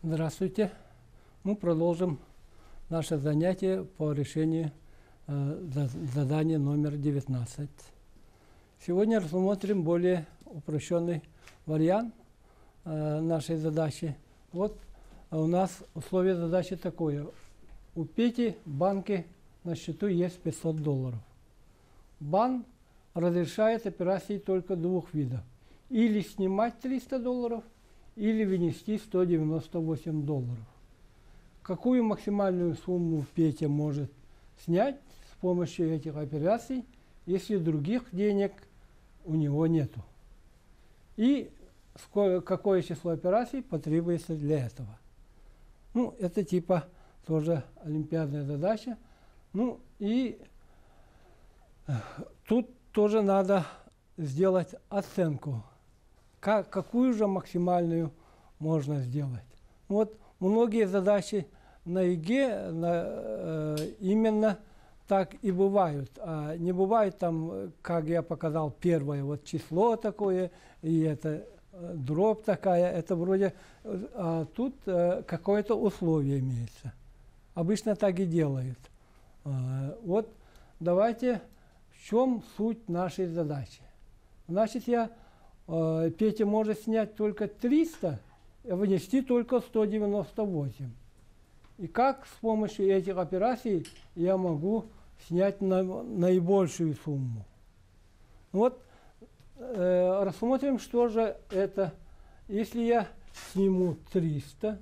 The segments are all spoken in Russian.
Здравствуйте. Мы продолжим наше занятие по решению задания номер 19. Сегодня рассмотрим более упрощенный вариант нашей задачи. Вот у нас условие задачи такое. У Пети в банке на счету есть $500. Банк разрешает операции только двух видов. Или снимать $300, или вынести $198. Какую максимальную сумму Петя может снять с помощью этих операций, если других денег у него нету? И какое число операций потребуется для этого? Ну, это типа тоже олимпиадная задача. Ну, и тут тоже надо сделать оценку. Какую же максимальную можно сделать? Вот многие задачи на ЕГЭ именно так и бывают. А не бывает там, как я показал, первое вот число такое, и это дробь такая, это вроде... А тут какое-то условие имеется. Обычно так и делают. Вот давайте, в чем суть нашей задачи? Значит, Петя может снять только 300, а вынести только 198. И как с помощью этих операций я могу снять наибольшую сумму? Вот рассмотрим, что же это. Если я сниму 300,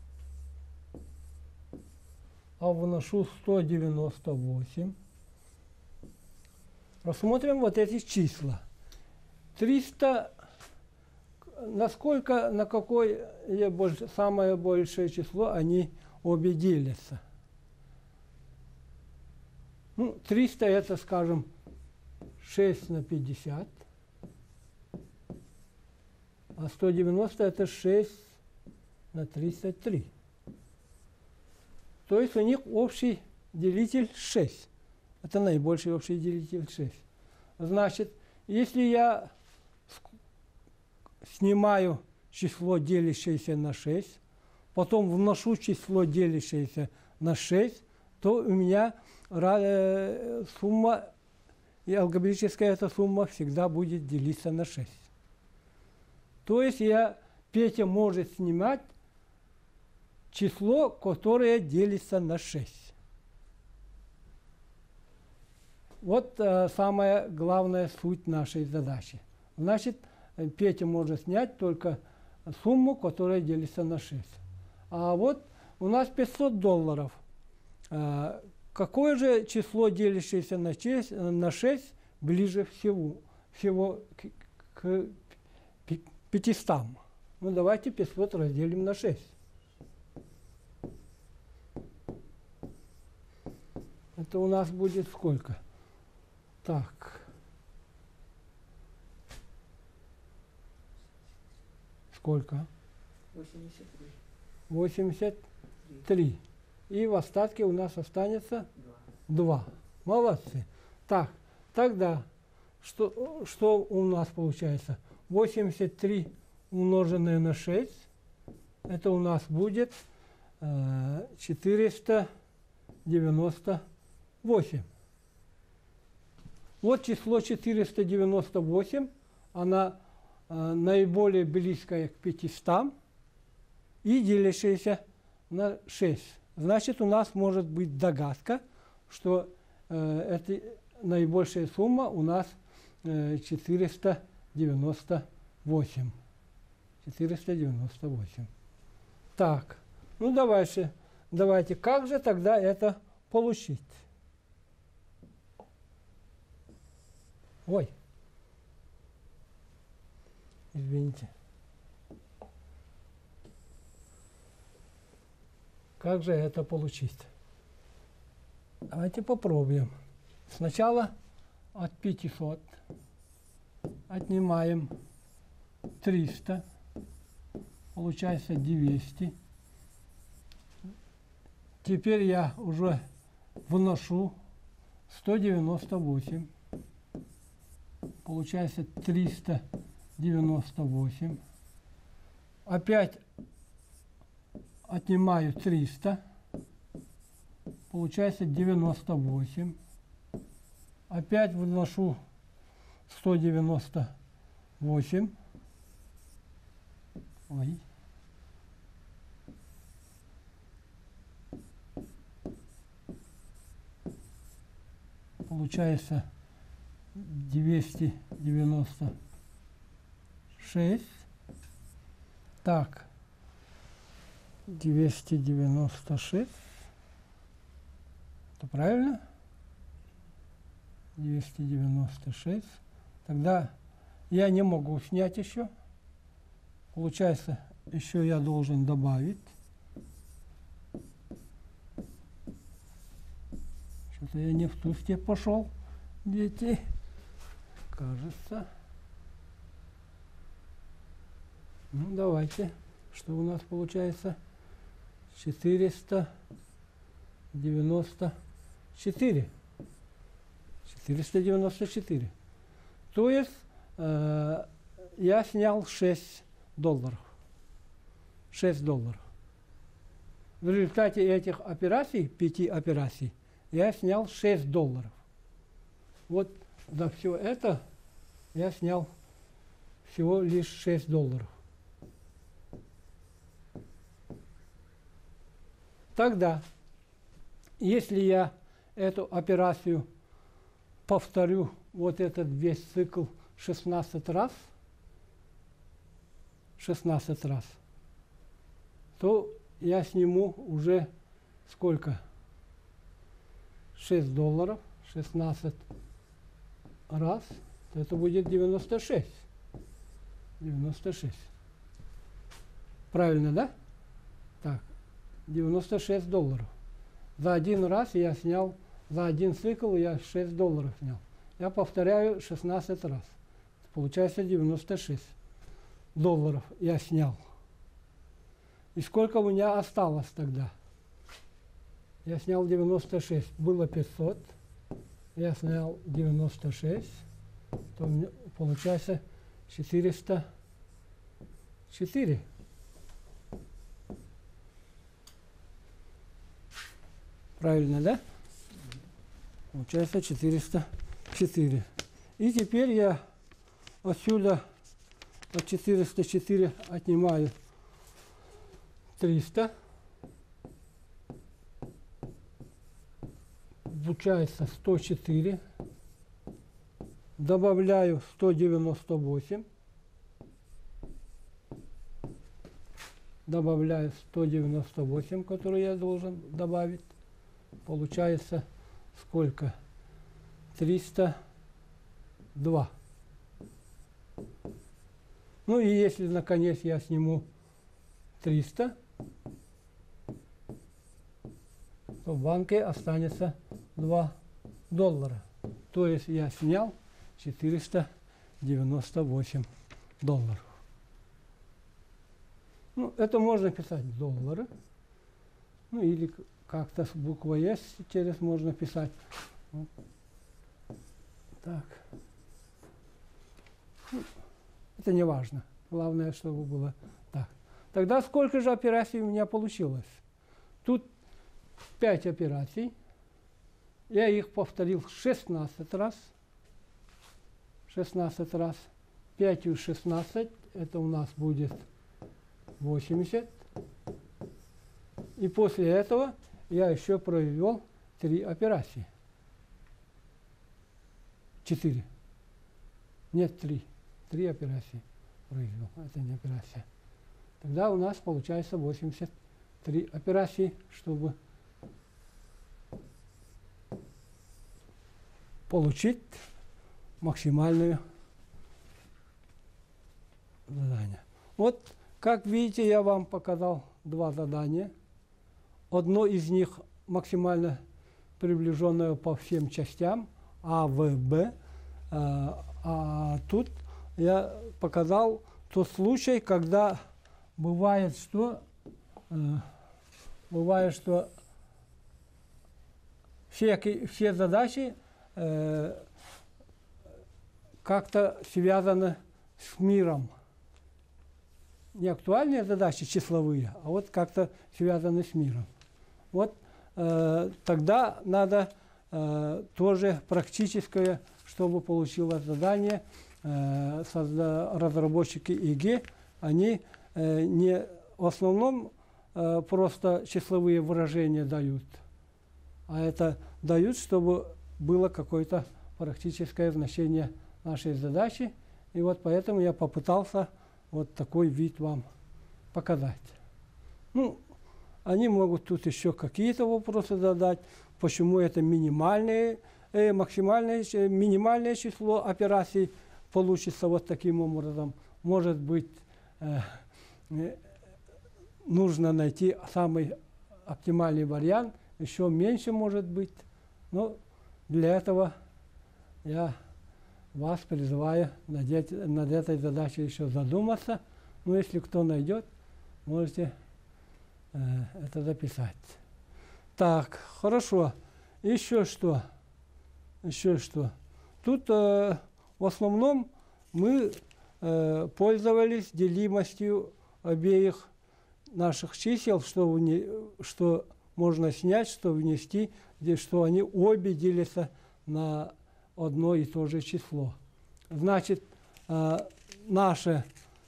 а выношу 198, рассмотрим вот эти числа. 300, на какое самое большее число они обе делятся? Ну, 300 это, скажем, 6 на 50, а 190 это 6 на 33. То есть у них общий делитель 6. Это наибольший общий делитель 6. Значит, если я снимаю число, делящееся на 6, потом вношу число, делящееся на 6, то у меня сумма, и алгебраическая эта сумма всегда будет делиться на 6. То есть Петя может снимать число, которое делится на 6. Вот самая главная суть нашей задачи. Значит, Петя может снять только сумму, которая делится на 6. А вот у нас $500. Какое же число, делящееся на 6, ближе всего к 500? Ну, давайте 500 разделим на 6. Это у нас будет сколько? Так. Сколько? 83. 83. И в остатке у нас останется 2. Молодцы. Так, тогда что у нас получается? 83 умноженное на 6, это у нас будет 498. Вот число 498, она наиболее близкая к 500 и делящаяся на 6. Значит, у нас может быть догадка, что эта наибольшая сумма у нас 498. 498. Так, ну давайте, как же тогда это получить? Ой, извините. Как же это получить? Давайте попробуем. Сначала от 500 отнимаем 300, получается 200. Теперь я уже выношу 198. Получается 398. Опять отнимаю 300. Получается 98. Опять выношу 198. Ой. Получается 296. Так. 296. Это правильно? 296. Тогда я не могу снять еще. Получается, еще я должен добавить. Что-то я не в ту степь пошел, дети. Кажется. Ну, давайте. Что у нас получается? 494. 494. То есть я снял 6 долларов. 6 долларов. В результате этих операций, 5 операций, я снял 6 долларов. Вот за все это я снял всего лишь 6 долларов. Тогда, если я эту операцию повторю, вот этот весь цикл 16 раз, то я сниму уже сколько? 6 долларов, 16 раз, то это будет 96. 96. Правильно, да? Так, 96 долларов. За один раз я снял, за один цикл я 6 долларов снял. Я повторяю 16 раз. Получается 96 долларов я снял. И сколько у меня осталось тогда? Я снял 96. Было 500. Я снял 96. То у меня получается 404. Правильно, да? Получается 404. И теперь я отсюда от 404 отнимаю 300. Получается 104. Добавляю 198. Добавляю 198, который я должен добавить. Получается сколько? 302. Ну и если наконец я сниму 300, то в банке останется 2 доллара. То есть я снял 498 долларов. Ну, это можно писать доллары. Ну или как-то с буквой S через можно писать. Вот. Так. Ну, это не важно. Главное, чтобы было так. Тогда сколько же операций у меня получилось? Тут 5 операций. Я их повторил 16 раз. 16 раз. 5 и 16. Это у нас будет 80. И после этого я еще провел 3 операции. 4. Нет, 3. 3 операции произвел. Это не операция. Тогда у нас получается 83 операции, чтобы получить максимальное задание. Вот, как видите, я вам показал 2 задания. Одно из них максимально приближенное по всем частям А, В, Б. А тут я показал тот случай, когда бывает, что все задачи как-то связаны с миром. не актуальные задачи числовые, а вот как-то связаны с миром. Вот тогда надо тоже практическое, чтобы получилось задание. Разработчики ЕГЭ, они не в основном просто числовые выражения дают, а это дают, чтобы было какое-то практическое значение нашей задачи. И вот поэтому я попытался вот такой вид вам показать. Ну, они могут тут еще какие-то вопросы задать, почему это минимальное число операций получится вот таким образом. Может быть, нужно найти самый оптимальный вариант, еще меньше может быть. Но для этого я вас призываю над этой задачей еще задуматься. Но если кто найдет, можете это записать. Так, хорошо. Еще что? Еще что? Тут в основном мы пользовались делимостью обеих наших чисел, что можно снять, что внести, что они обе делятся на одно и то же число. Значит, наша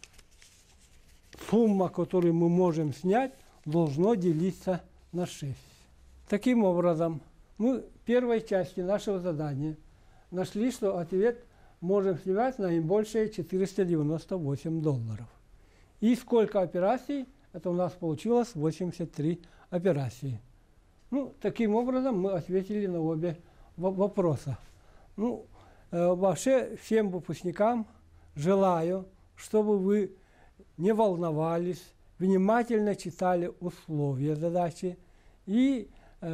сумма, которую мы можем снять, должно делиться на 6. Таким образом, мы в первой части нашего задания нашли, что ответ можем снимать наибольшее $498. И сколько операций? Это у нас получилось 83 операции. Ну, таким образом мы ответили на обе вопроса. Ну, вообще всем выпускникам желаю, чтобы вы не волновались, внимательно читали условия задачи и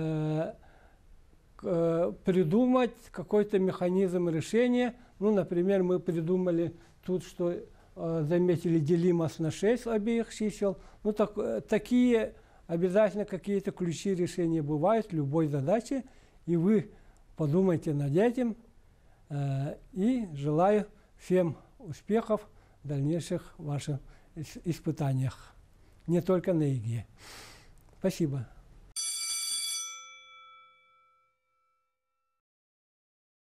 придумать какой-то механизм решения. Ну, например, мы придумали тут, что заметили делимость на 6 обеих чисел. Ну, такие обязательно какие-то ключи решения бывают в любой задаче. И вы подумайте над этим. И желаю всем успехов в дальнейших ваших испытаниях. Не только на ЕГЭ. Спасибо.